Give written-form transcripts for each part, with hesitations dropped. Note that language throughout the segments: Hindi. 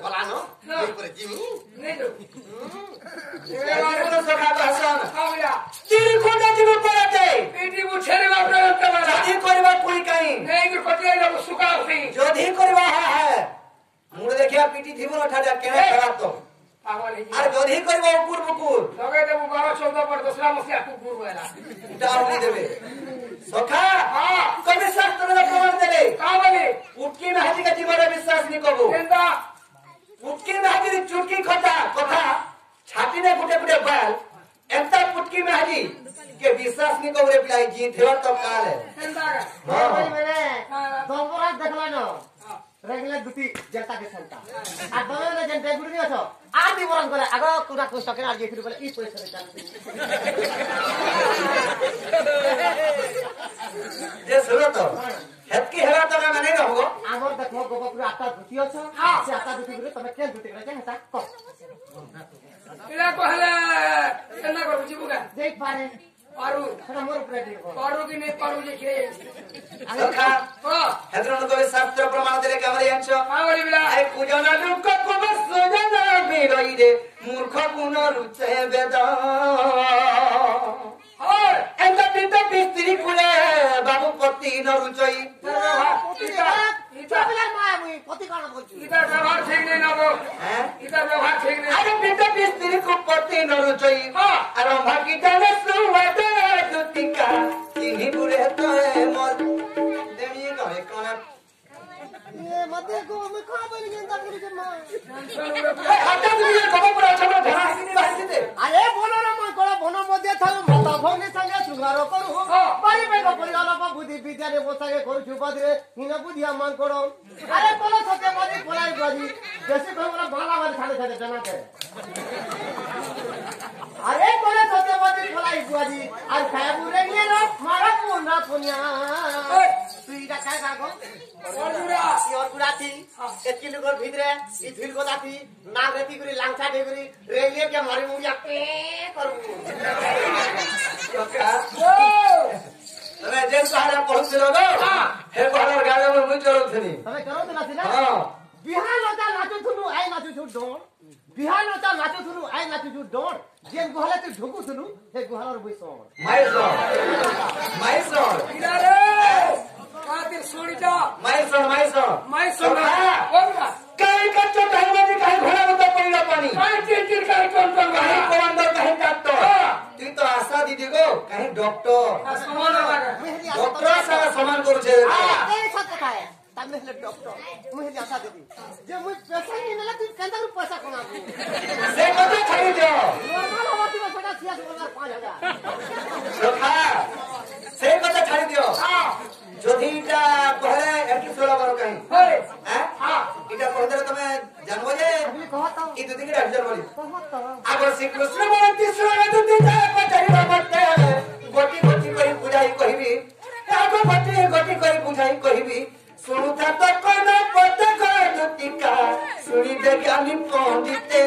भला नो ये पर जिमी नहीं दो ए मारे तो सखा हसन हां भैया तीन खोटा जीव पड़ते पीटी बुछेरे बाप रे तबला जदी करबा कोई कहीं नहीं कि कटिया लो सुका उठी जदी करबा है मुड़ देखिया पीटी थीबो ठाडा केना खराब तो पागल है अरे जदी करबा कुकुर मुकुर लगे तो 12 14 पर दूसरा मसिया कुकुर वाला डाल नहीं देबे सखा हां कभी शास्त्र में प्रमाण देले का बोले उटकी में हाजी का जीवन विश्वास नहीं कबो केंदा उटकी में हाजी चुटकी खता कथा छाती ने गुटे गुटे बाल एंता पुटकी में हाजी के विश्वास नहीं कबो रे पिलाई जी थेवा तो काल है केंदा हां मैंने दोबरा देखला नो रेगुलर दुटी जनता के संता आ दोबरा जनता गुडी अछो आदि बरन करे आगो कुडा को सकेन आ जेथि बोले ई पैसा चालू जे सुनो तो हेतकी हेरा तो का नहीं रहबो आमर देखो गोबपुर आटा दुटी अछो से आटा दुटी बोले तमे के दुटी करे हेता को इला कहले केंदा कर बुझिबुगा देख पारे पारू हमरा मोर प्रेडिट पारू की नहीं पारू जे खे सखा हां हेतरन को शास्त्र प्रमाण देले का हमरे अंश का बोले बिला आई पूजना दुख को बस सुजना बिरई रे मूर्ख गुण रुचे वेद और एंता पिता पिस्त्री कुले बाबू पति न रुचई इता बिला माया मुई पति काना बोलची इधर व्यवहार ठीक नहीं ना वो हैं इधर व्यवहार ठीक नहीं अरे पिता पिस्त्री को पति न रुचई हां अरे भागी जाने सुवद दुतिका तिनी बुरे तो मोर देनी करे कोना ये मते को मैं खा बोली जनता करी के मां हटा दिए खबर पर अच्छा धरा नहीं बाहर दे अरे बोलो ना मैं कोला बोनो मध्य था माता भौने संगे सुगारो करू बारी में को परिवार को बुद्धि विद्या रे बोसागे करू छुपा दे हिना बुद्धिया मान करो अरे बोलो सत्य बाजी बोलाई बाजी जैसे को बोला बाला वाले खाने खाते जना करे अरे बोलो सत्य बाजी बोलाई बाजी आज खाया बुरे नहीं रो मारा पुना पुनिया तुईटा काय कागो और जुड़ा और गुराती एतकी लोगर भितरे ई धुल गोदाती ना रेती करी लांछा देगरी रेलिए के मारी मुया पे करबू का अरे जेन सहारा पहुंच लोगो हे बाहर गाले में मुझ चलो थनी तमे करो तो नासी ना हां बिहान होता नाचो थुनु आई नाचो छु डोन बिहान होता नाचो थुनु आई नाचो छु डोन जेन गुहाला ते ढुकु थुनु हे गुहालर बैसो माइसो इधर काते सोड़ीटा माइसो ओबा कहीं कच्चो कहीं मजी कहीं घोड़ा में तो पड़ना पानी काई चिर काई टोन टोन कहीं कमांडर कहीं डॉक्टर तू तो आशा दीदी को कहीं डॉक्टर समान लगा डॉक्टर सारा सामान करू छे ए सब कथा है तमे ले डॉक्टर मुहे आशा देदी जे मुई पैसा नहीं नला तू केंदा रु पैसा कमा से कतो छाड़ी दियो नॉर्मल होती में सका 5000 सोखा से कतो छाड़ी दियो हां जोधीटा पहले एकी सोला बारो कहीं होय हैं हां इटा पहले तमे जानबो जे अभी कहता ई दुदी के अक्षर बोली कहता आगर श्री कृष्ण बोलती सुना दुदी जाय पचारी बाबते गोटी गोटी कहि बुझाई कहिबी आगो गोटी कहि बुझाई कहिबी सुनुता तो कोना पत कर दुतिका सुनी दे ज्ञानी पंडिते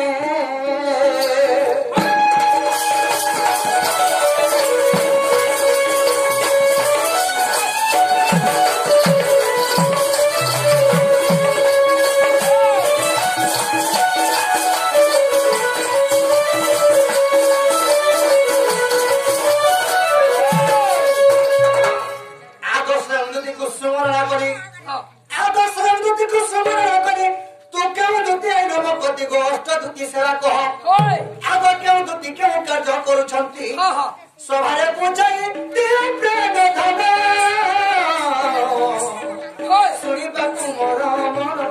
सभारे पूछाई प्रेम धन शुणा तुमर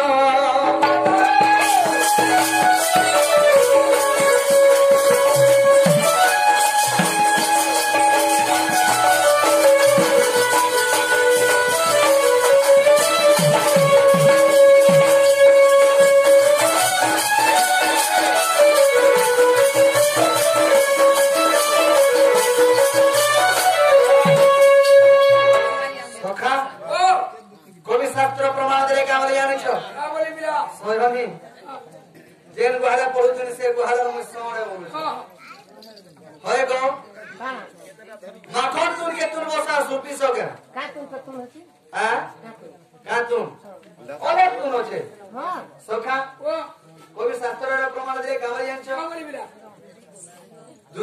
जेन गुहाला पढुछन से गुहाला म सोरे बोलु होय गो माखन तुन के तुन मोसा सुपी सो गया का तुम हसी हां का तुम ओले तुन होछे हां सोखा ओ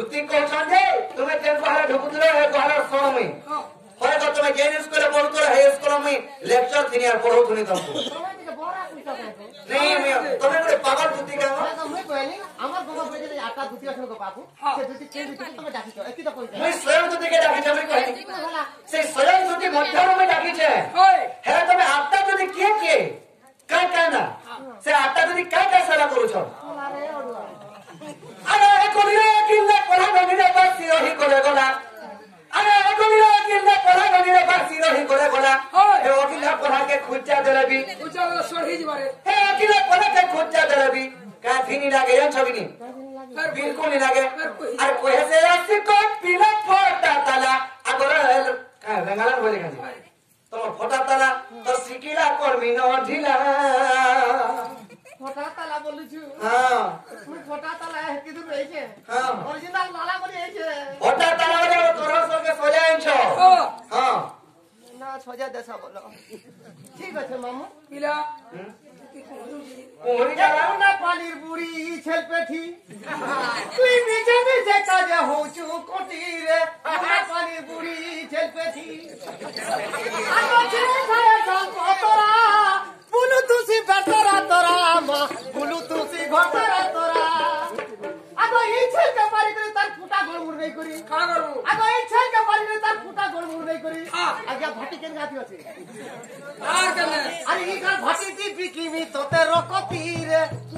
धुती कहछन जे तुमे जेन बाहर ढुकुतले हे बाहर सोमी होय तो तुमे जेन स्कूल पढुतले हे स्कूल में लेक्चर थिनी यार पढौथुनी तुमको नहीं मैं तुमे बड़े पागल धुती का मैं कहनी हमर बाबा बोले जे आटा धुती असन को बाबू से धुती के धुती तुमे डाकी छ एकी तो कोइ मैं स्वयं धुती के डाकी छ मैं कहनी से स्वयं धुती मध्याह्न में डाकी छे हे तुमे आटा धुती के काय काय ना से आटा धुती काय सारा करू छ अरे कोनिरा किल्ला पढ़ा गनिरे बासी रही करे गला अरे कोनिरा किल्ला पढ़ा गनिरे बासी रही करे गला हे ओकिला पढ़ा के खुच्चा देलबी पूजा वाला सोढ़ी जी मारे हे ओकिला पढ़ा के खुच्चा देलबी का थिनी लागे यन छबिनी बिल्कुल नहीं लागे अरे कोहे से रास्ते को पीला फोटा ताला अगर का रंगाला बोले का तो फोटा ताला तो सिकिला कर्मी न ढिला फोटा ताला बोलु छु हां मैं फोटा ताला है किदु रही छे हां ओरिजिनल लाला बोली है छे फोटा ताला वाले तोरा सो के सोजाइन छो हां ना सोजा देसा बोलो ठीक है मामू पिला उमरी जाला ना पालीर बुड़ी छेल पेठी तुई नीचे नीचे काजे हो छु कोटी रे ना पालीर बुड़ी छेल पेठी आगो छे छाया जान तोरा बुलु तुसी बेटरा तोरा मां बुलु तुसी घटरा तोरा आगो ई छेल के बारी करे तार फुटा गोल मुर नहीं करी का करू आगो ई छेल के बारी करे तार फुटा गोल मुर नहीं करी आगे भाटी केन गाती अछि आ करने अरे ई घर भाटी दी बिकी मी तोते रोकती रे